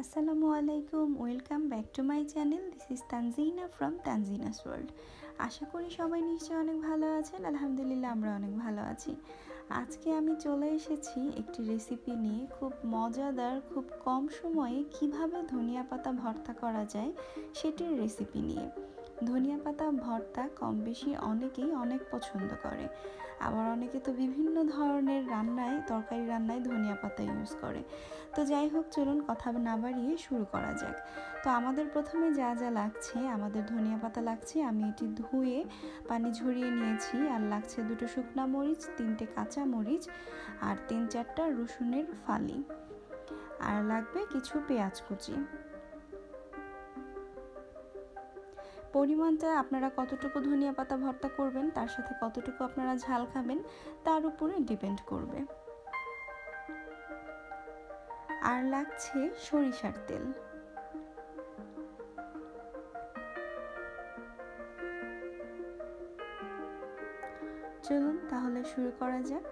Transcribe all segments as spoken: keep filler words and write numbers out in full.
আসসালামু আলাইকুম, welcome back to my channel. This is Tanjina from Tanjina's world. আশা করি সবাই নিশ্চয়ই অনেক ভালো আছেন। আলহামদুলিল্লাহ আমরা অনেক ভালো আছি। আজকে আমি চলে এসেছি একটি রেসিপি নিয়ে, খুব মজাদার, খুব কম সময়ে কিভাবে ধনিয়া পাতা ভর্তা করা যায় সেটির রেসিপি নিয়ে। ধনিয়া পাতা ভর্তা কম বেশি অনেকেই অনেক পছন্দ করে, আবার অনেকে তো বিভিন্ন ধরনের রান্নায়, তরকারি রান্নায় ধনিয়া পাতা ইউজ করে। তো যাই হোক, চলুন কথা না বাড়িয়ে শুরু করা যাক। তো আমাদের প্রথমে যা যা লাগছে, আমাদের ধনিয়া পাতা লাগছে, আমি এটি ধুয়ে পানি ঝরিয়ে নিয়েছি। আর লাগছে দুটো শুকনা মরিচ, তিনটে কাঁচা মরিচ, আর তিন চারটা রসুনের ফালি, আর লাগবে কিছু পেঁয়াজ কুচি। পরিমাণটা আপনারা কতটুকু ধনিয়া পাতা ভর্তা করবেন, তার সাথে কতটুকু আপনারা ঝাল খাবেন, তার উপরে ডিপেন্ড করবে। আর লাগছে সরিষার তেল। চলুন তাহলে শুরু করা যাক।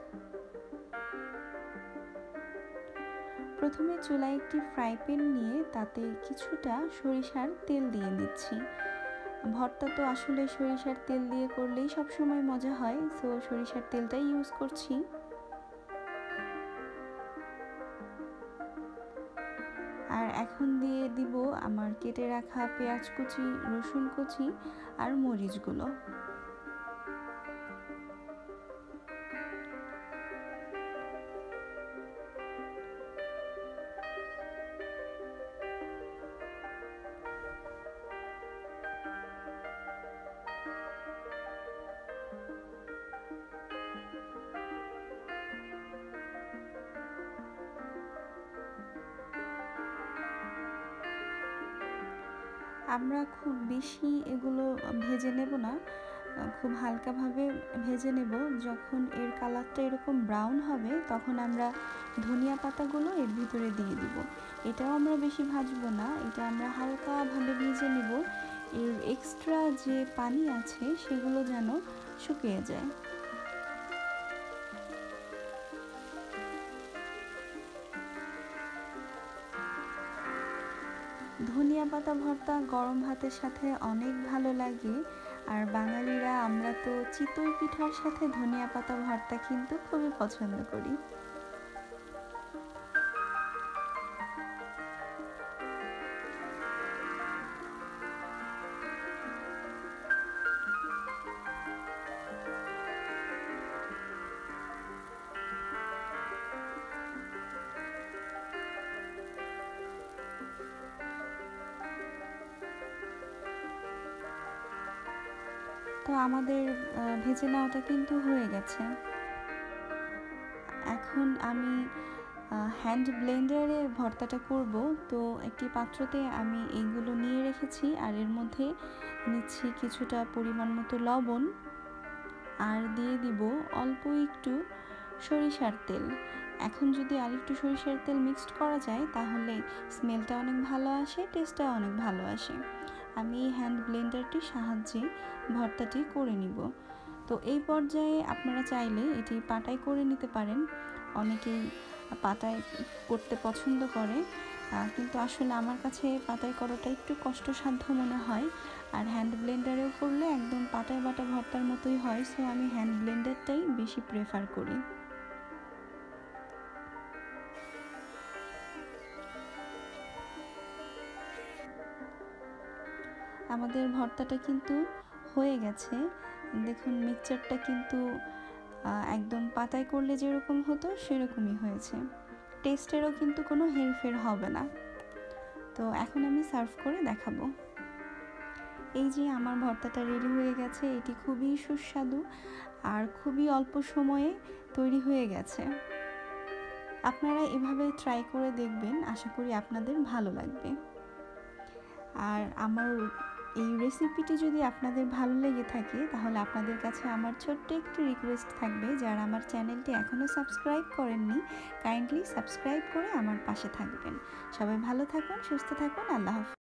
প্রথমে চুলায় একটি ফ্রাই প্যান নিয়ে তাতে কিছুটা সরিষার তেল দিয়ে নিচ্ছি। ভর্তা তো আসলে সরিষার তেল দিয়ে করলেই সবসময় মজা হয়, সো সরিষার তেলটাই ইউজ করছি। আর এখন দিয়ে দিব আমার কেটে রাখা পেঁয়াজ কুচি, রসুন কুচি আর মরিচগুলো। আমরা খুব বেশি এগুলো ভেজে নেব না, খুব হালকাভাবে ভেজে নেব। যখন এর কালারটা এরকম ব্রাউন হবে, তখন আমরা ধনিয়া পাতাগুলো এর ভিতরে দিয়ে দিব। এটাও আমরা বেশি ভাজবো না, এটা আমরা হালকাভাবে ভেজে নেব। এর এক্সট্রা যে পানি আছে সেগুলো যেন শুকিয়ে যায়। ধনিয়া পাতা ভর্তা গরম ভাতের সাথে অনেক ভালো লাগে। আর বাঙালিরা আমরা তো চিতই পিঠার সাথে ধনিয়া পাতা ভর্তা কিন্তু খুবই পছন্দ করি। তো আমাদের ভেজে নেওয়াটা কিন্তু হয়ে গেছে। এখন আমি হ্যান্ড ব্লেন্ডারে ভর্তাটা করব। তো একটি পাত্রতে আমি এইগুলো নিয়ে রেখেছি, আর এর মধ্যে নিচ্ছি কিছুটা পরিমাণ মতো লবণ, আর দিয়ে দিব অল্প একটু সরিষার তেল। এখন যদি আরেকটু সরিষার তেল মিক্সড করা যায় তাহলে স্মেলটা অনেক ভালো আসে, টেস্টটা অনেক ভালো আসে। আমি হ্যান্ড ব্লেন্ডারটির সাহায্যে ভর্তাটি করে নিব। তো এই পর্যায়ে আপনারা চাইলে এটি পাটায় করে নিতে পারেন। অনেকেই পাটায় করতে পছন্দ করে, কিন্তু আসলে আমার কাছে পাটায় করাটা একটু কষ্টসাধ্য মনে হয়। আর হ্যান্ড ব্লেন্ডারেও করলে একদম পাটায় বাটা ভর্তার মতোই হয়, সো আমি হ্যান্ড ব্লেন্ডারটাই বেশি প্রেফার করি। আমাদের ভর্তাটা কিন্তু হয়ে গেছে। দেখুন মিক্সচারটা কিন্তু একদম পাতায় করলে যেরকম হতো সেরকমই হয়েছে। টেস্টেরও কিন্তু কোনো হেরফের হবে না। তো এখন আমি সার্ভ করে দেখাবো। এই যে আমার ভর্তাটা রেডি হয়ে গেছে। এটি খুবই সুস্বাদু আর খুবই অল্প সময়ে তৈরি হয়ে গেছে। আপনারা এভাবে ট্রাই করে দেখবেন, আশা করি আপনাদের ভালো লাগবে। আর আমার এই রেসিপিটি যদি আপনাদের ভালো লেগে থাকে তাহলে আপনাদের কাছে আমার ছোট্ট একটি রিকোয়েস্ট থাকবে, যারা আমার চ্যানেলটি এখনও সাবস্ক্রাইব করেননি কাইন্ডলি সাবস্ক্রাইব করে আমার পাশে থাকবেন। সবাই ভালো থাকুন, সুস্থ থাকুন। আল্লাহ হাফেজ।